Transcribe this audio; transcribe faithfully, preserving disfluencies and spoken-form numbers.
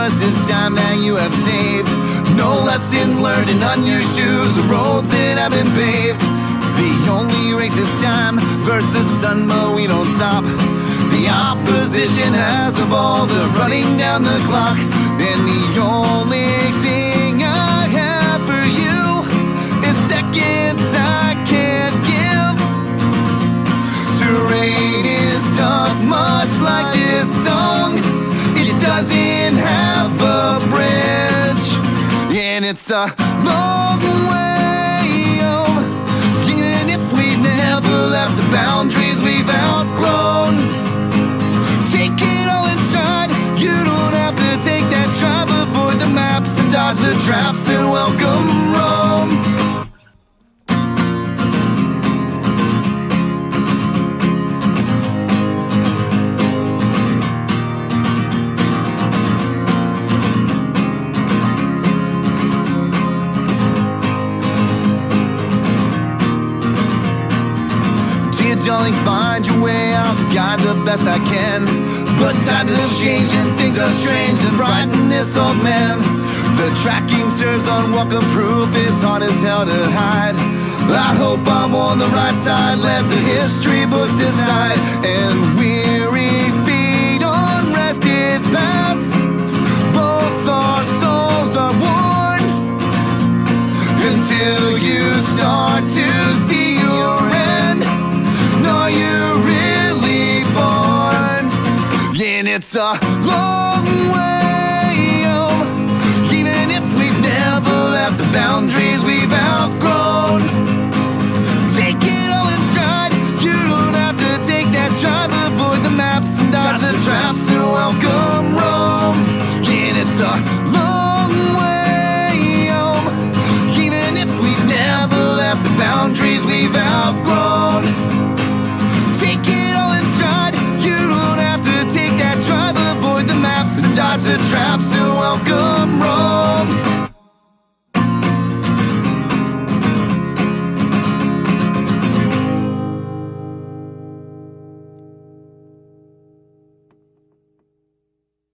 was this time that you have saved. No lessons learned in unused shoes, roads that have been paved. The only race is time versus the sun, but we don't stop. The opposition has the ball, they're running down the clock. And the only thing I have for you is seconds I can't give. Terrain is tough, much like this song. It doesn't have a bridge, and it's a long way home. Even if we've never left the boundaries we've outgrown. Take it all inside, you don't have to take that drive. Avoid the maps and dodge the traps and welcome Rome. Darling, find your way out, guide the best I can. But times have changed and things are strange and frighten this old man. The tracking serves unwelcome proof, it's hard as hell to hide. I hope I'm on the right side, let the history books decide. And weary feet on rested paths, both our souls are worn, until you start to see your end. Are you really born? And it's a long way home. Even if we've never left the boundaries we've outgrown. Take it all inside, you don't have to take that drive. Avoid the maps and dodge the traps and welcome